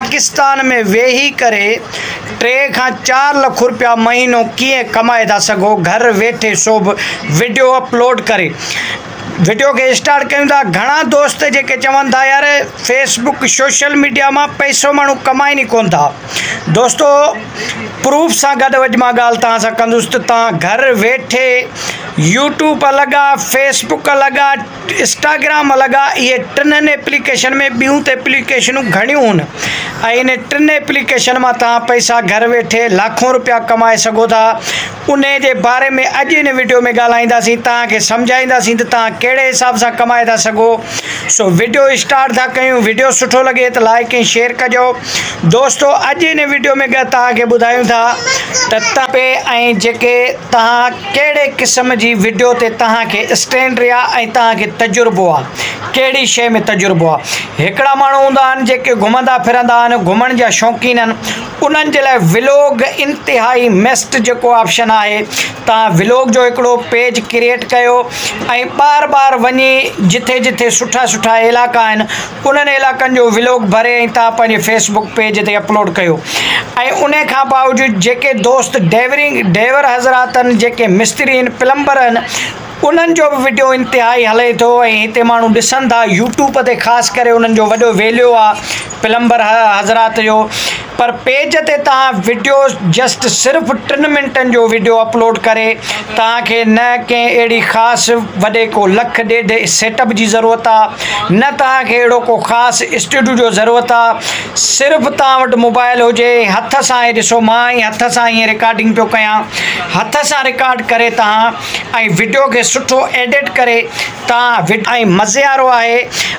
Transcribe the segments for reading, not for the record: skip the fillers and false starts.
पाकिस्तान में वेही करे 3 खां 4 लाख रुपया महीनो कीअं कमाए था सघो घर वेठे सोभ वीडियो अपलोड करे। वीडियो के स्टार्ट कयूं था। घणा दोस्त जेके चवनि था यार फेसबुक सोशल मीडिया में पैसो माण्हू कमाइनि कोन था। दोस्तों प्रूफ सां गॾु अॼु मां ॻाल्हि तव्हां सां कंदुसि त तव्हां घर वेठे यूट्यूब अलॻि आहे, फेसबुक अलॻि आहे, इंस्टाग्राम अलॻि आहे। इहे टिनि एप्लीकेशन में ॿियूं त एप्लीकेशनूं घणियूं आहिनि ऐं इन टिनि एप्लीकेशन मां तव्हां पैसा घर वेठे लाखों रुपया कमाए सघो था। उन जे बारे में अॼु इन वीडियो में ॻाल्हाईंदासीं, तव्हांखे सम्झाईंदासीं त तव्हां कहिड़े हिसाब सां कमाए था सघो। सो वीडियो स्टार्ट था कयूं। वीडियो सुठो लॻे त लाइक ऐं शेयर कजो। दोस्तों अॼु इन वीडियो में तव्हांखे ॿुधायूं था त तव्हां ऐं जेके तव्हां कहिड़े क़िस्म जी वीडियो ते तव्हांखे स्टैंड आहे ऐं तव्हांखे तजुर्बो आहे, कहिड़ी शइ में तजुर्बो आहे। हिकिड़ा माण्हू हूंदा आहिनि जेके घुमंदा फिरंदा आहिनि, घुमण जा शौक़ीन आहिनि, उन्हनि जे लाइ व्लॉग इंतिहाई बेस्ट जेको ऑप्शन आहे। तव्हां व्लॉग जो हिकिड़ो पेज क्रिएट कयो ऐं बार बार वञी जिथे जिथे सुठा सुठा इलाइक़ा आहिनि उन्हनि इलाइक़नि जो व्लॉग भरे ऐं तव्हां पंहिंजे फेसबुक पेज ते अपलोड कयो। ऐं उन खां बावजूदि जेके दोस्त ड्राइवर हज़रात आहिनि, जेके मिस्त्री आहिनि, प्लम्बर आहिनि, उन्हनि जो बि वीडियो इंतिहाई हले थो ऐं हिते माण्हू ॾिसनि था। यूट्यूब ते ख़ासि करे उन्हनि जो वॾो वैल्यू आहे प्लम्बर हज़रात जो। पर पेज ते तव्हां वीडियो जस्ट सिर्फ़ु 3 मिंटनि जो वीडियो अपलोड करे तव्हांखे न कंहिं अहिड़ी ख़ासि वॾे को लख ॾेढ सेटअप जी ज़रूरत आहे, न तव्हांखे अहिड़ो को ख़ासि स्टूडियो जो ज़रूरत आहे। सिर्फ़ु तव्हां वटि मोबाइल हुजे, हथ सां ई ॾिसो, मां ई हथ सां हीअं रिकॉर्डिंग पियो कयां, हथ सां रिकॉर्ड करे तव्हां ऐं वीडियो खे सुठो एडिट करे तव्हां ऐं मज़े वारो आहे।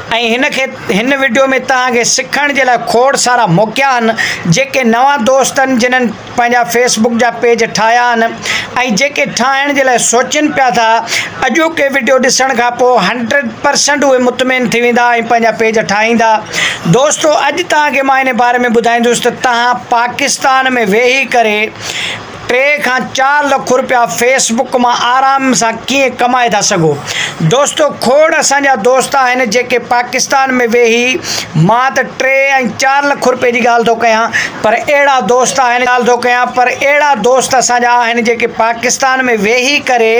ऐं हिन वीडियो में तव्हांखे सिखण जे लाइ खोड़ सारा मौक़ा आहिनि। जेके नवां दोस्त आहिनि जिन्हनि पंहिंजा फेसबुक जा पेज ठाहिया आहिनि ऐं जेके ठाहिण जे लाइ सोचनि पिया था, अॼोके वीडियो ॾिसण खां पोइ 100% उहे मुतमिन थी वेंदा ऐं पंहिंजा पेज ठाहींदा। दोस्तों अॼु तव्हांखे मां इन बारे में ॿुधाईंदुसि त तव्हां पाकिस्तान में वेही करे 3 खां 4 लाख रुपया फेसबुक मां आराम सां कीअं कमाए था सघो। दोस्तों खोड़ असांजा दोस्त आहिनि जेके पाकिस्तान में वेही, मां त 3 ऐं 4 लाख रुपए जी ॻाल्हि थो कयां, पर अहिड़ा दोस्त आहिनि पर अहिड़ा दोस्त असांजा आहिनि जेके पाकिस्तान में वेही करे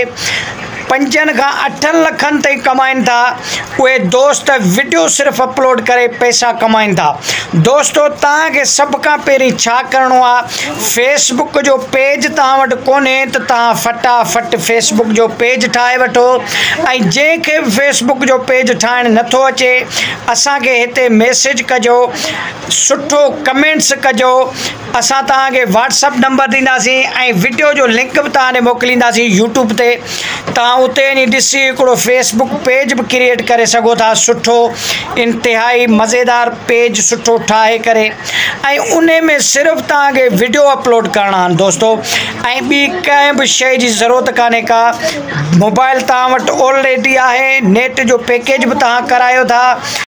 5 खां 8 लखनि ताईं कमाइनि था। उहे दोस्त वीडियो सिर्फ़ु अपलोड करे पैसा कमाइनि था। दोस्तों तव्हांखे सभ खां पहिरीं छा करिणो आहे, फेसबुक जो पेज तव्हां वटि कोन्हे त तव्हां फटाफट फेसबुक जो पेज ठाहे वठो। ऐं जंहिंखे बि फेसबुक जो पेज ठाहिणु नथो अचे, असांखे हिते मैसेज कजो, सुठो कमेंट्स कजो। असां तव्हांखे व्हाट्सअप नंबर ॾींदासीं ऐं वीडियो जो लिंक बि तव्हांखे मोकिलींदासीं यूट्यूब ते। तव्हां उते वञी ॾिसी हिकिड़ो फेसबुक पेज बि क्रिएट करे सघो था, सुठो इंतिहाई मज़ेदार पेज सुठो ठाहे करे। ऐं उन में सिर्फ़ु तव्हांखे वीडियो अपलोड करणा आहिनि दोस्तों। ऐं ॿी कंहिं बि शइ जी ज़रूरत कान्हे का। मोबाइल तव्हां वटि ऑलरेडी आहे, नेट जो पैकेज बि तव्हां करायो था।